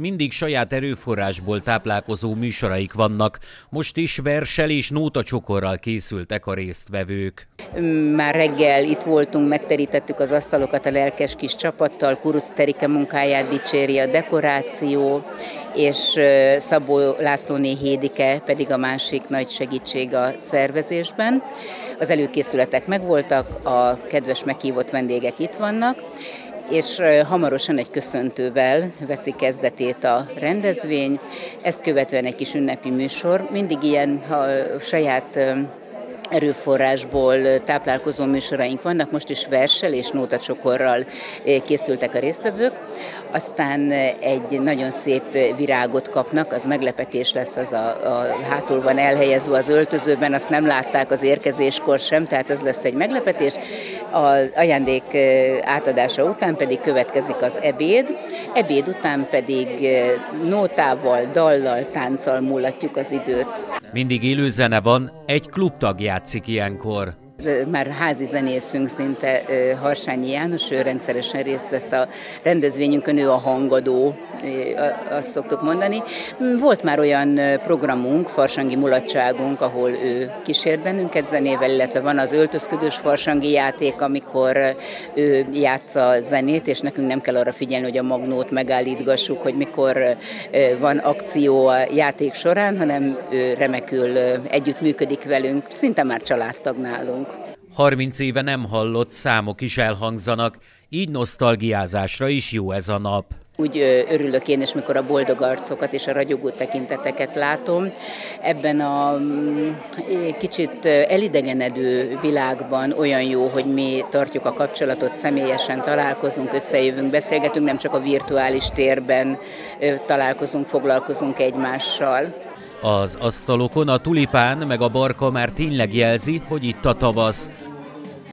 Mindig saját erőforrásból táplálkozó műsoraik vannak, most is verssel és nótacsokorral készültek a résztvevők. Már reggel itt voltunk, megterítettük az asztalokat a lelkes kis csapattal, Kuruc Terike munkáját dicséri a dekoráció, és Szabó Lászlóné Hédike pedig a másik nagy segítség a szervezésben. Az előkészületek megvoltak, a kedves meghívott vendégek itt vannak, és hamarosan egy köszöntővel veszi kezdetét a rendezvény, ezt követően egy kis ünnepi műsor, mindig ilyen saját erőforrásból táplálkozó műsoraink vannak, most is verssel és nótacsokorral készültek a résztvevők, aztán egy nagyon szép virágot kapnak, az meglepetés lesz, az a hátul van elhelyezve az öltözőben, azt nem látták az érkezéskor sem, tehát ez lesz egy meglepetés. Az ajándék átadása után pedig következik az ebéd után pedig nótával, dallal, tánccal múlatjuk az időt. Mindig élő zene van, egy klubtag játszik ilyenkor. Már házi zenészünk szinte, Harsányi János, ő rendszeresen részt vesz a rendezvényünkön, ő a hangadó, azt szoktuk mondani. Volt már olyan programunk, farsangi mulatságunk, ahol ő kísért bennünket zenével, illetve van az öltözködős farsangi játék, amikor ő játsza zenét, és nekünk nem kell arra figyelni, hogy a magnót megállítgassuk, hogy mikor van akció a játék során, hanem ő remekül együttműködik velünk, szinte már családtag nálunk. 30 éve nem hallott számok is elhangzanak, így nosztalgiázásra is jó ez a nap. Úgy örülök én is, mikor a boldog arcokat és a ragyogó tekinteteket látom. Ebben a kicsit elidegenedő világban olyan jó, hogy mi tartjuk a kapcsolatot, személyesen találkozunk, összejövünk, beszélgetünk, nem csak a virtuális térben találkozunk, foglalkozunk egymással. Az asztalokon a tulipán meg a barka már tényleg jelzi, hogy itt a tavasz.